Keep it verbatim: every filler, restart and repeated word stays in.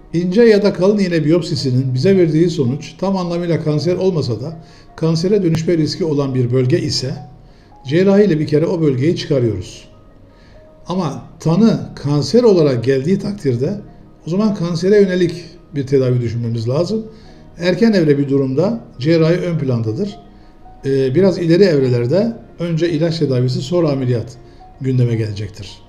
İnce ya da kalın iğne biyopsisinin bize verdiği sonuç tam anlamıyla kanser olmasa da kansere dönüşme riski olan bir bölge ise cerrahiyle bir kere o bölgeyi çıkarıyoruz. Ama tanı kanser olarak geldiği takdirde o zaman kansere yönelik bir tedavi düşünmemiz lazım. Erken evre bir durumda cerrahi ön plandadır. Biraz ileri evrelerde önce ilaç tedavisi sonra ameliyat gündeme gelecektir.